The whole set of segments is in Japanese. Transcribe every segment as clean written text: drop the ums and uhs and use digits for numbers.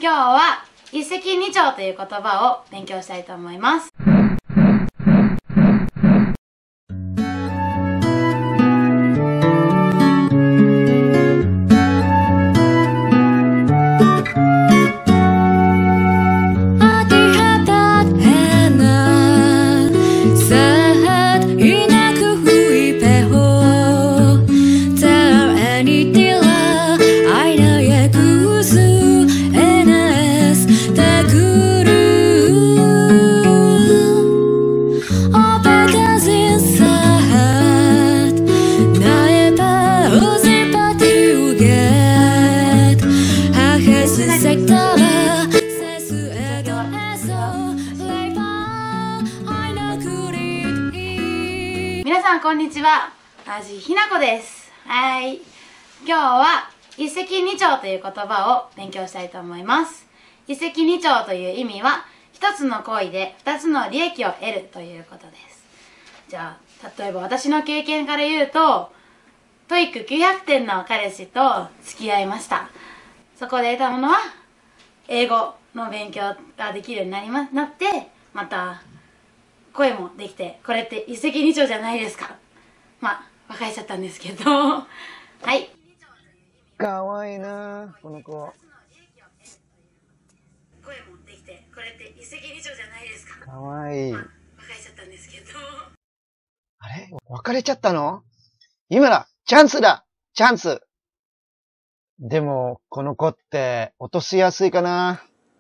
今日は一石二鳥という言葉を勉強したいと思います。皆さんこんにちは、私ひなこです。はい、今日は一石二鳥という言葉を勉強したいと思います。一石二鳥という意味は、一つの行為で二つの利益を得るということです。じゃあ例えば私の経験から言うと、トイック900点の彼氏と付き合いました。そこで得たものは英語の勉強ができるようになって、また声もできて、これって一石二鳥じゃないですか。まあ和解しちゃったんですけどはい、 かわいいなこの子。 声もできて、これって一石二鳥じゃないですか。 かわいい。 まあ和解しちゃったんですけど、 あれ別れちゃったの？今だ、チャンスだ、チャンス。でもこの子って落としやすいかな。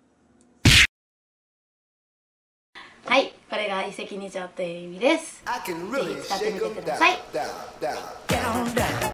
はい、これが一石二鳥という意味です。ぜひ使ってみてください。